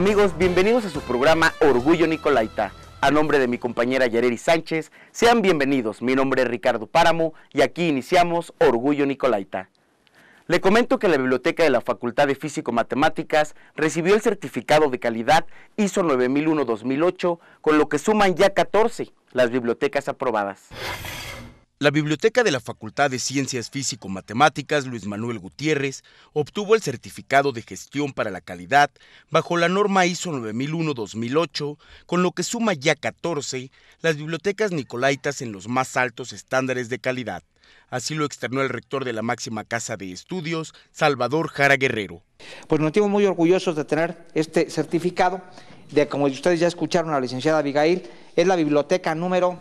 Amigos, bienvenidos a su programa Orgullo Nicolaita. A nombre de mi compañera Yareli Sánchez, sean bienvenidos. Mi nombre es Ricardo Páramo y aquí iniciamos Orgullo Nicolaita. Le comento que la Biblioteca de la Facultad de Físico-Matemáticas recibió el certificado de calidad ISO 9001-2008, con lo que suman ya 14 las bibliotecas aprobadas. La Biblioteca de la Facultad de Ciencias Físico-Matemáticas Luis Manuel Gutiérrez obtuvo el certificado de gestión para la calidad bajo la norma ISO 9001-2008, con lo que suma ya 14 las bibliotecas nicolaitas en los más altos estándares de calidad. Así lo externó el rector de la máxima casa de estudios, Salvador Jara Guerrero. Pues nos sentimos muy orgullosos de tener este certificado, como ustedes ya escucharon a la licenciada Abigail, es la biblioteca número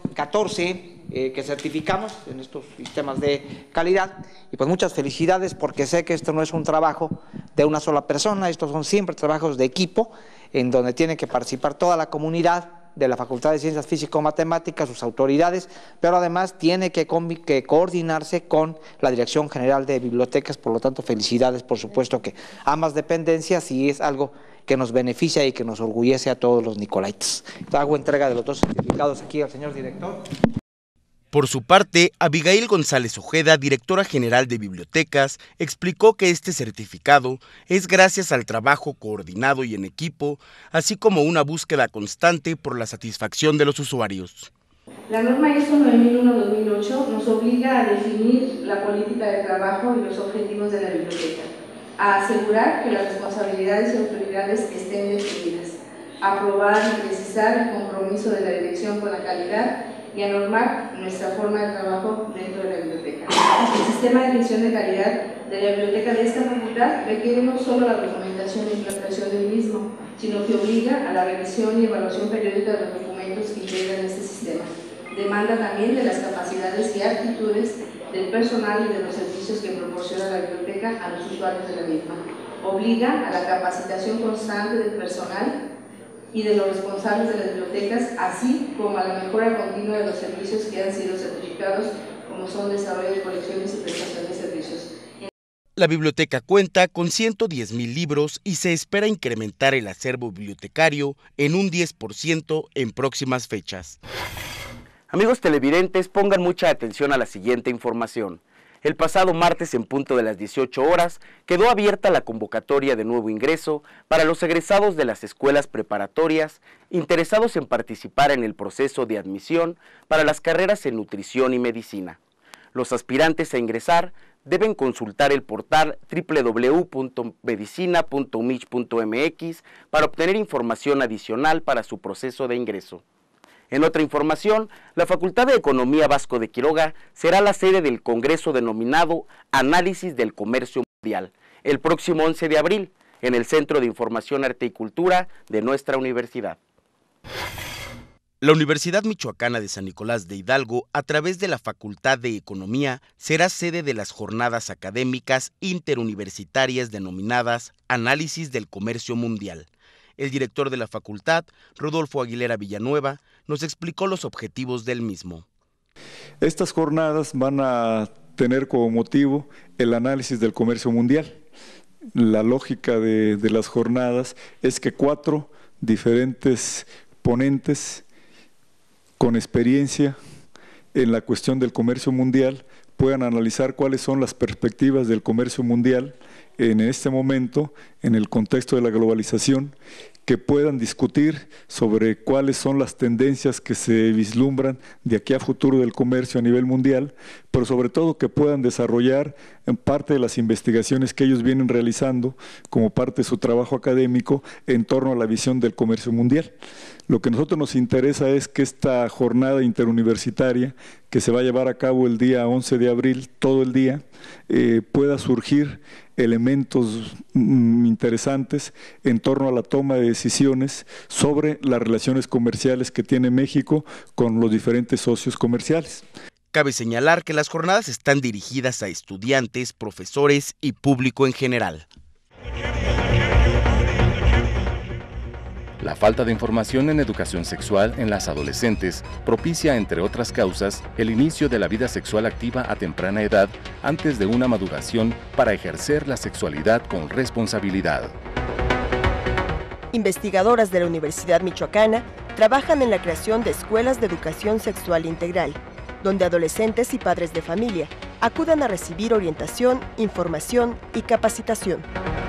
14 que certificamos en estos sistemas de calidad, y pues muchas felicidades, porque sé que esto no es un trabajo de una sola persona, estos son siempre trabajos de equipo, en donde tiene que participar toda la comunidad de la Facultad de Ciencias Físico-Matemáticas, sus autoridades, pero además tiene que coordinarse con la Dirección General de Bibliotecas. Por lo tanto, felicidades, por supuesto, que ambas dependencias, y es algo que nos beneficia y que nos orgullece a todos los nicolaitas. Hago entrega de los dos certificados aquí al señor director. Por su parte, Abigail González Ojeda, directora general de Bibliotecas, explicó que este certificado es gracias al trabajo coordinado y en equipo, así como una búsqueda constante por la satisfacción de los usuarios. La norma ISO 9001-2008 nos obliga a definir la política de trabajo y los objetivos de la biblioteca, a asegurar que las responsabilidades y autoridades estén definidas, a aprobar y precisar el compromiso de la dirección con la calidad y a normar nuestra forma de trabajo dentro de la biblioteca. El sistema de gestión de calidad de la biblioteca de esta facultad requiere no solo la documentación e implantación del mismo, sino que obliga a la revisión y evaluación periódica de los documentos que integran este sistema. Demanda también de las capacidades y actitudes del personal y de los servicios que proporciona la biblioteca a los usuarios de la misma. Obliga a la capacitación constante del personal y de los responsables de las bibliotecas, así como a la mejora continua de los servicios que han sido certificados, como son desarrollo de colecciones y prestación de servicios. La biblioteca cuenta con 110,000 libros y se espera incrementar el acervo bibliotecario en un 10% en próximas fechas. Amigos televidentes, pongan mucha atención a la siguiente información. El pasado martes, en punto de las 18 horas, quedó abierta la convocatoria de nuevo ingreso para los egresados de las escuelas preparatorias interesados en participar en el proceso de admisión para las carreras en nutrición y medicina. Los aspirantes a ingresar deben consultar el portal www.medicina.umich.mx para obtener información adicional para su proceso de ingreso. En otra información, la Facultad de Economía Vasco de Quiroga será la sede del congreso denominado Análisis del Comercio Mundial, el próximo 11 de abril, en el Centro de Información, Arte y Cultura de nuestra universidad. La Universidad Michoacana de San Nicolás de Hidalgo, a través de la Facultad de Economía, será sede de las jornadas académicas interuniversitarias denominadas Análisis del Comercio Mundial. El director de la facultad, Rodolfo Aguilera Villanueva, nos explicó los objetivos del mismo. Estas jornadas van a tener como motivo el análisis del comercio mundial. La lógica de las jornadas es que 4 diferentes ponentes con experiencia en la cuestión del comercio mundial puedan analizar cuáles son las perspectivas del comercio mundial en este momento, en el contexto de la globalización, que puedan discutir sobre cuáles son las tendencias que se vislumbran de aquí a futuro del comercio a nivel mundial, pero sobre todo que puedan desarrollar en parte de las investigaciones que ellos vienen realizando como parte de su trabajo académico en torno a la visión del comercio mundial. Lo que a nosotros nos interesa es que esta jornada interuniversitaria, que se va a llevar a cabo el día 11 de abril, todo el día, pueda surgir elementos interesantes en torno a la toma de decisiones sobre las relaciones comerciales que tiene México con los diferentes socios comerciales. Cabe señalar que las jornadas están dirigidas a estudiantes, profesores y público en general. La falta de información en educación sexual en las adolescentes propicia, entre otras causas, el inicio de la vida sexual activa a temprana edad antes de una maduración para ejercer la sexualidad con responsabilidad. investigadoras de la Universidad Michoacana trabajan en la creación de escuelas de educación sexual integral, donde adolescentes y padres de familia acudan a recibir orientación, información y capacitación.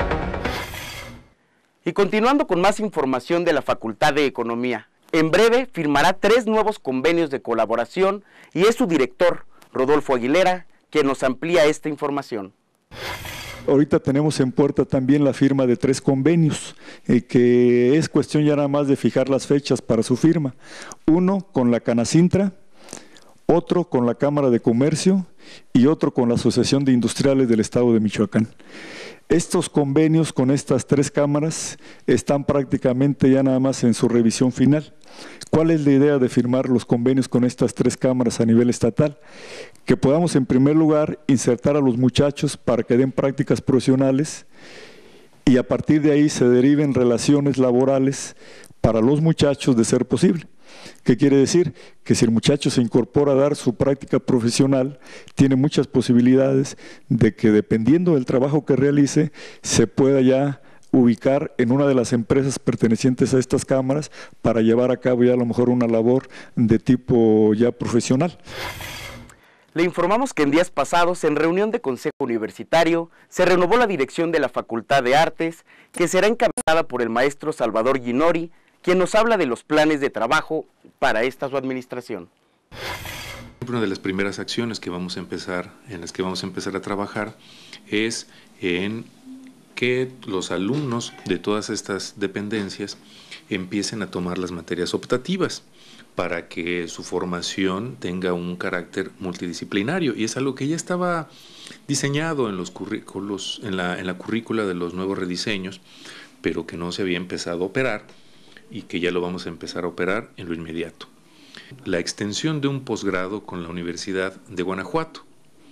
Y continuando con más información de la Facultad de Economía, en breve firmará 3 nuevos convenios de colaboración y es su director, Rodolfo Aguilera, quien nos amplía esta información. Ahorita tenemos en puerta también la firma de 3 convenios, que es cuestión ya nada más de fijar las fechas para su firma. Uno con la Canacintra, otro con la Cámara de Comercio y otro con la Asociación de Industriales del Estado de Michoacán. Estos convenios con estas 3 cámaras están prácticamente ya nada más en su revisión final. ¿Cuál es la idea de firmar los convenios con estas 3 cámaras a nivel estatal? Que podamos en primer lugar insertar a los muchachos para que den prácticas profesionales y a partir de ahí se deriven relaciones laborales para los muchachos de ser posible. ¿Qué quiere decir? Que si el muchacho se incorpora a dar su práctica profesional, tiene muchas posibilidades de que dependiendo del trabajo que realice, se pueda ya ubicar en una de las empresas pertenecientes a estas cámaras para llevar a cabo ya a lo mejor una labor de tipo ya profesional. Le informamos que en días pasados, en reunión de Consejo Universitario, se renovó la dirección de la Facultad de Artes, que será encabezada por el maestro Salvador Guinori, quien nos habla de los planes de trabajo para esta su administración. Una de las primeras acciones que vamos a empezar, en las que vamos a empezar a trabajar, es en que los alumnos de todas estas dependencias empiecen a tomar las materias optativas para que su formación tenga un carácter multidisciplinario, y es algo que ya estaba diseñado en los currículos, en la currícula de los nuevos rediseños, pero que no se había empezado a operar y que ya lo vamos a empezar a operar en lo inmediato. La extensión de un posgrado con la Universidad de Guanajuato.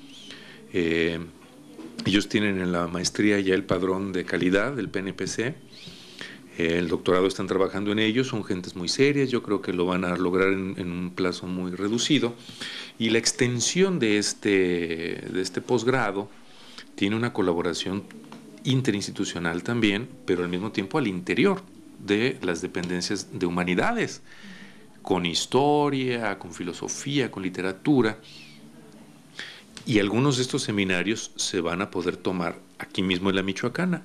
Ellos tienen en la maestría ya el padrón de calidad del PNPC, el doctorado están trabajando en ello, son gentes muy serias, yo creo que lo van a lograr en un plazo muy reducido, y la extensión de este posgrado tiene una colaboración interinstitucional también, pero al mismo tiempo al interior de las dependencias de humanidades, con historia, con filosofía, con literatura, y algunos de estos seminarios se van a poder tomar aquí mismo en la Michoacana.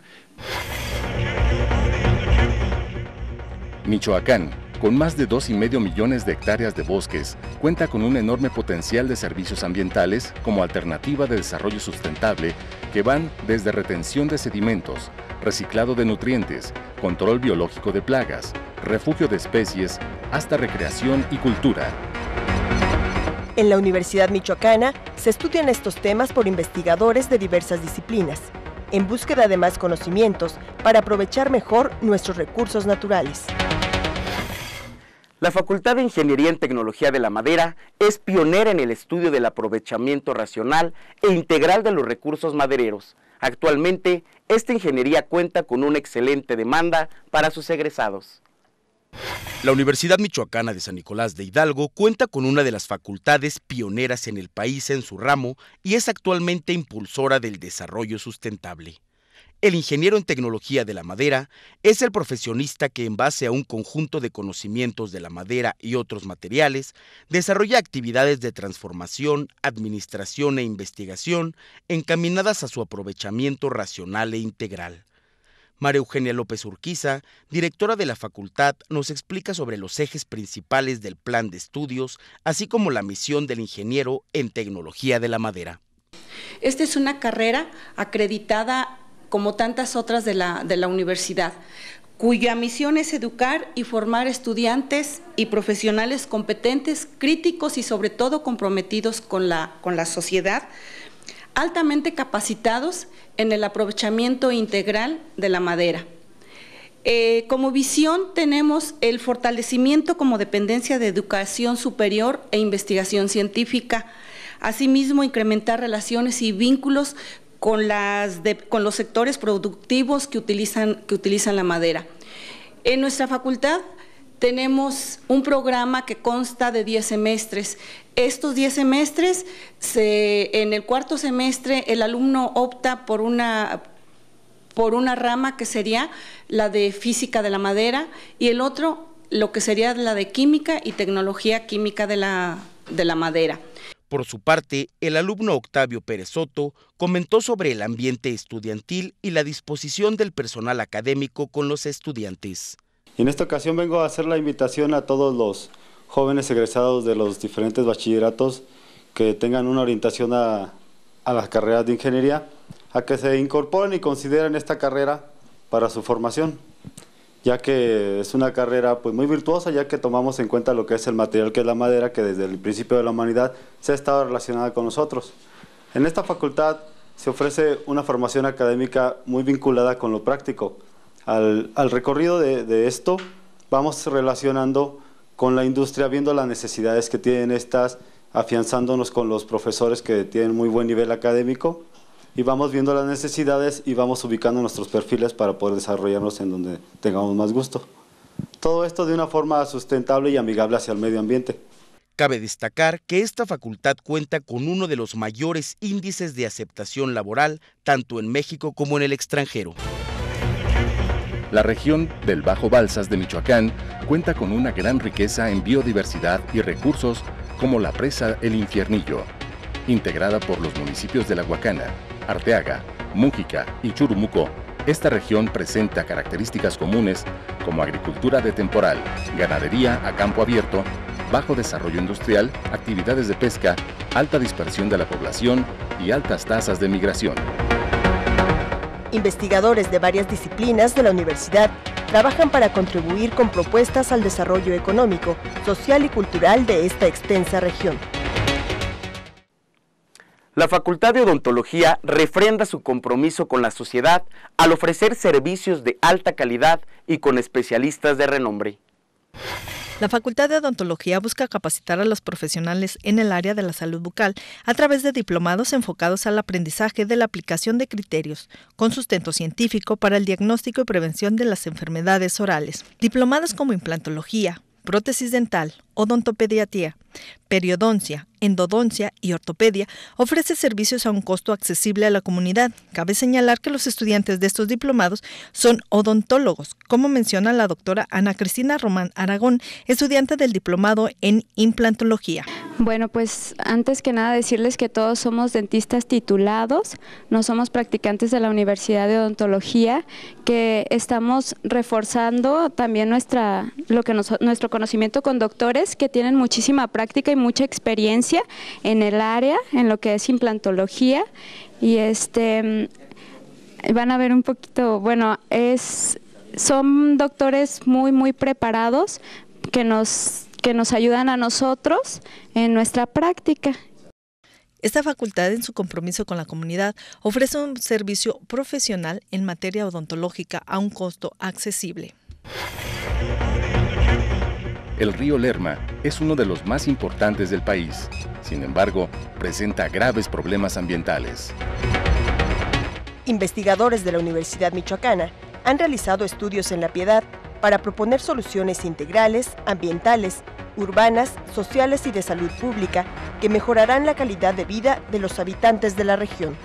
Michoacán, con más de 2,5 millones de hectáreas de bosques, cuenta con un enorme potencial de servicios ambientales como alternativa de desarrollo sustentable que van desde retención de sedimentos, reciclado de nutrientes, control biológico de plagas, refugio de especies, hasta recreación y cultura. En la Universidad Michoacana se estudian estos temas por investigadores de diversas disciplinas, en búsqueda de más conocimientos para aprovechar mejor nuestros recursos naturales. La Facultad de Ingeniería en Tecnología de la Madera es pionera en el estudio del aprovechamiento racional e integral de los recursos madereros. Actualmente, esta ingeniería cuenta con una excelente demanda para sus egresados. La Universidad Michoacana de San Nicolás de Hidalgo cuenta con una de las facultades pioneras en el país en su ramo y es actualmente impulsora del desarrollo sustentable. El ingeniero en tecnología de la madera es el profesionista que, en base a un conjunto de conocimientos de la madera y otros materiales, desarrolla actividades de transformación, administración e investigación encaminadas a su aprovechamiento racional e integral. María Eugenia López Urquiza, directora de la facultad, nos explica sobre los ejes principales del plan de estudios, así como la misión del ingeniero en tecnología de la madera. Esta es una carrera acreditada como tantas otras de la universidad, cuya misión es educar y formar estudiantes y profesionales competentes, críticos y sobre todo comprometidos con la sociedad, altamente capacitados en el aprovechamiento integral de la madera. Como visión tenemos el fortalecimiento como dependencia de educación superior e investigación científica, asimismo incrementar relaciones y vínculos con los sectores productivos que utilizan la madera. En nuestra facultad tenemos un programa que consta de 10 semestres. Estos 10 semestres, en el cuarto semestre, el alumno opta por una por una rama que sería la de física de la madera y el otro lo que sería la de química y tecnología química de la madera. Por su parte, el alumno Octavio Pérez Soto comentó sobre el ambiente estudiantil y la disposición del personal académico con los estudiantes. En esta ocasión vengo a hacer la invitación a todos los jóvenes egresados de los diferentes bachilleratos que tengan una orientación a las carreras de ingeniería, a que se incorporen y consideren esta carrera para su formación, ya que es una carrera pues muy virtuosa, ya que tomamos en cuenta lo que es el material que es la madera, que desde el principio de la humanidad se ha estado relacionada con nosotros. En esta facultad se ofrece una formación académica muy vinculada con lo práctico. Al recorrido de esto vamos relacionando con la industria, viendo las necesidades que tienen estas, afianzándonos con los profesores que tienen muy buen nivel académico, y vamos viendo las necesidades y vamos ubicando nuestros perfiles para poder desarrollarnos en donde tengamos más gusto. Todo esto de una forma sustentable y amigable hacia el medio ambiente. Cabe destacar que esta facultad cuenta con uno de los mayores índices de aceptación laboral, tanto en México como en el extranjero. La región del Bajo Balsas de Michoacán cuenta con una gran riqueza en biodiversidad y recursos como la presa El Infiernillo, integrada por los municipios de La Huacana, Arteaga, Mújica y Churumuco. Esta región presenta características comunes como agricultura de temporal, ganadería a campo abierto, bajo desarrollo industrial, actividades de pesca, alta dispersión de la población y altas tasas de migración. Investigadores de varias disciplinas de la universidad trabajan para contribuir con propuestas al desarrollo económico, social y cultural de esta extensa región. La Facultad de Odontología refrenda su compromiso con la sociedad al ofrecer servicios de alta calidad y con especialistas de renombre. La Facultad de Odontología busca capacitar a los profesionales en el área de la salud bucal a través de diplomados enfocados al aprendizaje de la aplicación de criterios con sustento científico para el diagnóstico y prevención de las enfermedades orales. Diplomados como implantología, prótesis dental, odontopediatría, periodoncia, endodoncia y ortopedia ofrece servicios a un costo accesible a la comunidad. Cabe señalar que los estudiantes de estos diplomados son odontólogos, como menciona la doctora Ana Cristina Román Aragón, estudiante del diplomado en implantología. Bueno, pues antes que nada decirles que todos somos dentistas titulados, no somos practicantes de la Universidad de Odontología, que estamos reforzando también nuestro conocimiento con doctores que tienen muchísima práctica y mucha experiencia en el área, en lo que es implantología, y van a ver un poquito, bueno, son doctores muy preparados que nos ayudan a nosotros en nuestra práctica. Esta facultad, en su compromiso con la comunidad, ofrece un servicio profesional en materia odontológica a un costo accesible. El río Lerma es uno de los más importantes del país. Sin embargo, presenta graves problemas ambientales. Investigadores de la Universidad Michoacana han realizado estudios en La Piedad para proponer soluciones integrales, ambientales, urbanas, sociales y de salud pública que mejorarán la calidad de vida de los habitantes de la región.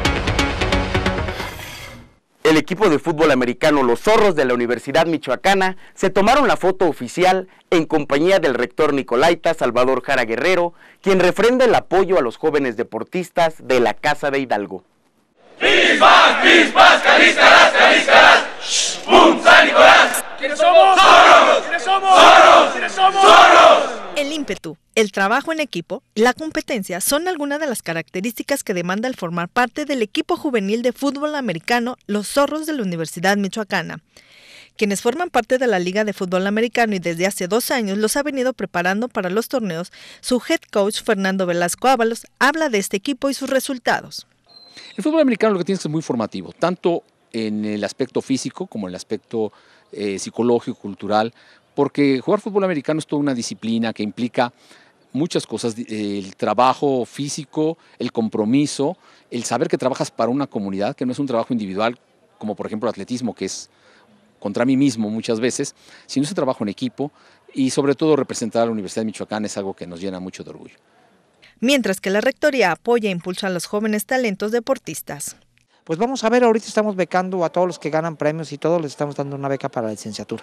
El equipo de fútbol americano Los Zorros de la Universidad Michoacana se tomaron la foto oficial en compañía del rector nicolaita Salvador Jara Guerrero, quien refrenda el apoyo a los jóvenes deportistas de la Casa de Hidalgo. ¡Pispas, pispas, caríscaras, caríscaras! ¡Pum, San Nicolás! ¿Quiénes somos? ¡Zorros! ¿Quiénes somos? ¡Zorros! ¿Quiénes somos? ¡Zorros! El ímpetu, el trabajo en equipo y la competencia son algunas de las características que demanda el formar parte del equipo juvenil de fútbol americano Los Zorros de la Universidad Michoacana. Quienes forman parte de la Liga de Fútbol Americano y desde hace 2 años los ha venido preparando para los torneos, su head coach Fernando Velasco Ábalos habla de este equipo y sus resultados. El fútbol americano lo que tiene es muy formativo, tanto en el aspecto físico como en el aspecto psicológico, cultural, porque jugar fútbol americano es toda una disciplina que implica muchas cosas, el trabajo físico, el compromiso, el saber que trabajas para una comunidad, que no es un trabajo individual, como por ejemplo el atletismo, que es contra mí mismo muchas veces, sino es un trabajo en equipo y sobre todo representar a la Universidad de Michoacán es algo que nos llena mucho de orgullo. Mientras que la Rectoría apoya e impulsa a los jóvenes talentos deportistas. Pues vamos a ver, ahorita estamos becando a todos los que ganan premios y todos les estamos dando una beca para la licenciatura.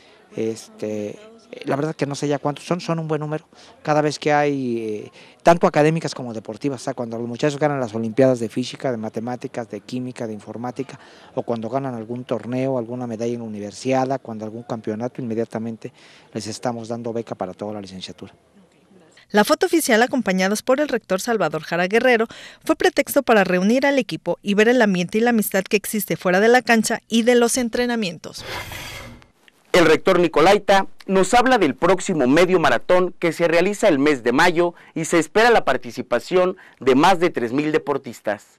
La verdad que no sé ya cuántos son un buen número. Cada vez que hay, tanto académicas como deportivas, o sea, cuando los muchachos ganan las olimpiadas de física, de matemáticas, de química, de informática, o cuando ganan algún torneo, alguna medalla en la universidad, cuando algún campeonato, inmediatamente les estamos dando beca para toda la licenciatura. La foto oficial, acompañados por el rector Salvador Jara Guerrero, fue pretexto para reunir al equipo y ver el ambiente y la amistad que existe fuera de la cancha y de los entrenamientos. El rector Nicolaita nos habla del próximo medio maratón que se realiza el mes de mayo y se espera la participación de más de 3,000 deportistas.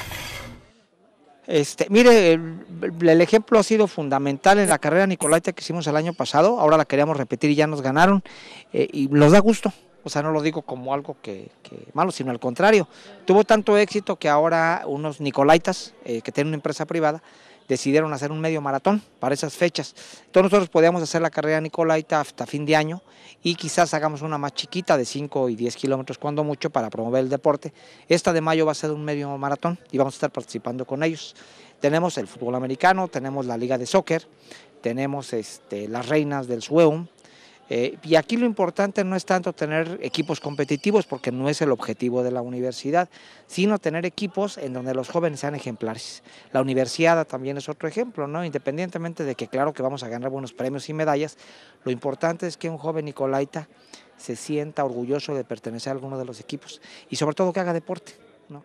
Mire, el ejemplo ha sido fundamental en la carrera Nicolaita que hicimos el año pasado. Ahora la queríamos repetir y ya nos ganaron, y nos da gusto. O sea, no lo digo como algo que malo, sino al contrario. Tuvo tanto éxito que ahora unos Nicolaitas que tienen una empresa privada decidieron hacer un medio maratón para esas fechas. Entonces nosotros podíamos hacer la carrera Nicolaita hasta fin de año y quizás hagamos una más chiquita de 5 y 10 kilómetros cuando mucho para promover el deporte. Esta de mayo va a ser un medio maratón y vamos a estar participando con ellos. Tenemos el fútbol americano, tenemos la liga de soccer, tenemos las reinas del SWEUM. Y aquí lo importante no es tanto tener equipos competitivos, porque no es el objetivo de la universidad, sino tener equipos en donde los jóvenes sean ejemplares. La universidad también es otro ejemplo, ¿no? Independientemente de que claro que vamos a ganar buenos premios y medallas, lo importante es que un joven Nicolaita se sienta orgulloso de pertenecer a alguno de los equipos y sobre todo que haga deporte, ¿no?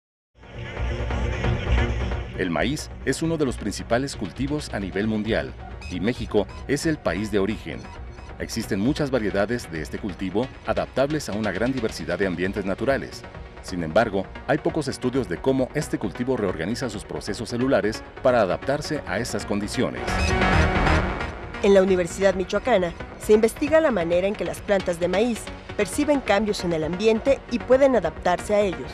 El maíz es uno de los principales cultivos a nivel mundial y México es el país de origen. Existen muchas variedades de este cultivo adaptables a una gran diversidad de ambientes naturales. Sin embargo, hay pocos estudios de cómo este cultivo reorganiza sus procesos celulares para adaptarse a estas condiciones. En la Universidad Michoacana se investiga la manera en que las plantas de maíz perciben cambios en el ambiente y pueden adaptarse a ellos.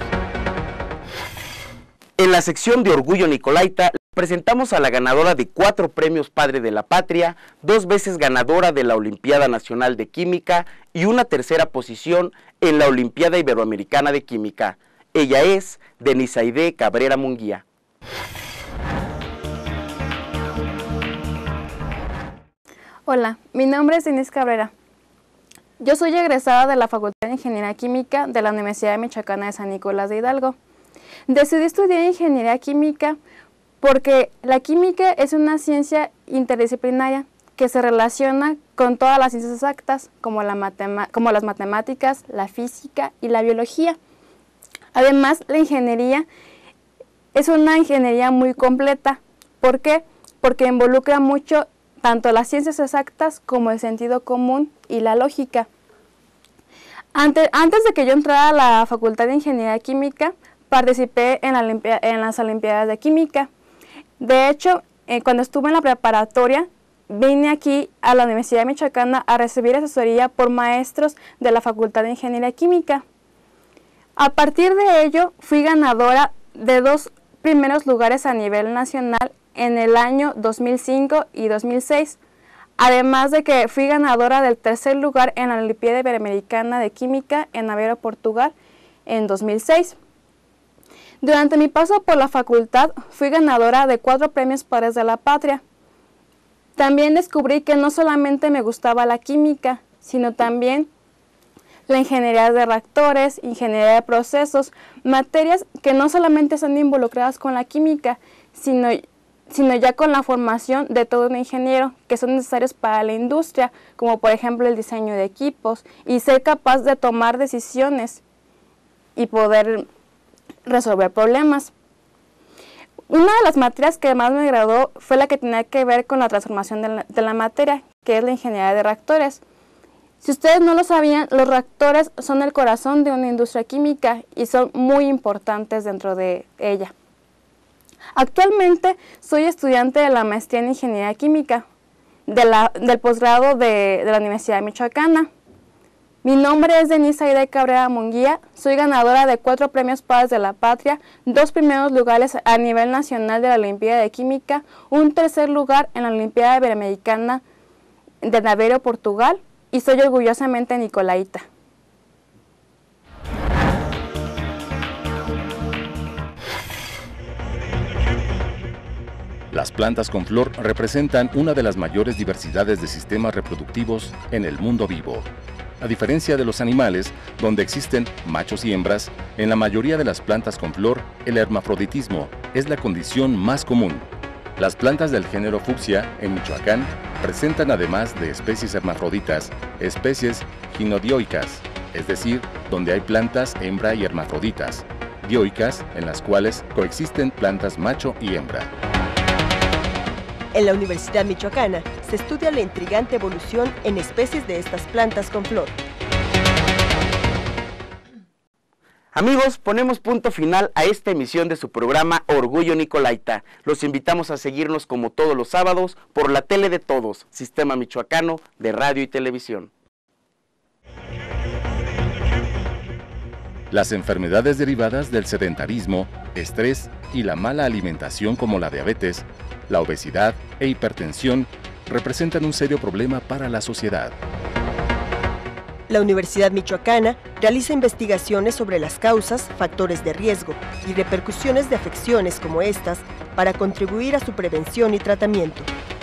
En la sección de Orgullo Nicolaita presentamos a la ganadora de 4 premios Padre de la Patria, 2 veces ganadora de la Olimpiada Nacional de Química y una tercera posición en la Olimpiada Iberoamericana de Química. Ella es Denisaide Cabrera Munguía. Hola, mi nombre es Denise Cabrera. Yo soy egresada de la Facultad de Ingeniería Química de la Universidad Michoacana de San Nicolás de Hidalgo. Decidí estudiar Ingeniería Química porque la química es una ciencia interdisciplinaria que se relaciona con todas las ciencias exactas, como las matemáticas, la física y la biología. Además, la ingeniería es una ingeniería muy completa. ¿Por qué? Porque involucra mucho tanto las ciencias exactas como el sentido común y la lógica. Antes de que yo entrara a la Facultad de Ingeniería Química, participé en las Olimpiadas de Química. De hecho, cuando estuve en la preparatoria, vine aquí a la Universidad Michoacana a recibir asesoría por maestros de la Facultad de Ingeniería Química. A partir de ello, fui ganadora de 2 primeros lugares a nivel nacional en el año 2005 y 2006, además de que fui ganadora del 3er lugar en la Olimpiada Iberoamericana de Química en Aveiro, Portugal, en 2006. Durante mi paso por la facultad, fui ganadora de 4 premios Padres de la Patria. También descubrí que no solamente me gustaba la química, sino también la ingeniería de reactores, ingeniería de procesos, materias que no solamente están involucradas con la química, sino ya con la formación de todo un ingeniero, que son necesarios para la industria, como por ejemplo el diseño de equipos, y ser capaz de tomar decisiones y poder resolver problemas. Una de las materias que más me agradó fue la que tenía que ver con la transformación de la materia, que es la ingeniería de reactores. Si ustedes no lo sabían, los reactores son el corazón de una industria química y son muy importantes dentro de ella. Actualmente soy estudiante de la maestría en Ingeniería Química del posgrado de la Universidad Michoacana. Mi nombre es Denisaide Cabrera Munguía, soy ganadora de 4 premios Padres de la Patria, 2 primeros lugares a nivel nacional de la Olimpiada de Química, un 3er lugar en la Olimpiada Iberoamericana de Aveiro, Portugal, y soy orgullosamente Nicolaita. Las plantas con flor representan una de las mayores diversidades de sistemas reproductivos en el mundo vivo. A diferencia de los animales, donde existen machos y hembras, en la mayoría de las plantas con flor, el hermafroditismo es la condición más común. Las plantas del género Fuchsia, en Michoacán, presentan además de especies hermafroditas, especies ginodioicas, es decir, donde hay plantas hembra y hermafroditas, dioicas, en las cuales coexisten plantas macho y hembra. En la Universidad Michoacana se estudia la intrigante evolución en especies de estas plantas con flor. Amigos, ponemos punto final a esta emisión de su programa Orgullo Nicolaita. Los invitamos a seguirnos como todos los sábados por la tele de todos, Sistema Michoacano de Radio y Televisión. Las enfermedades derivadas del sedentarismo, estrés y la mala alimentación como la diabetes, la obesidad e hipertensión representan un serio problema para la sociedad. La Universidad Michoacana realiza investigaciones sobre las causas, factores de riesgo y repercusiones de afecciones como estas para contribuir a su prevención y tratamiento.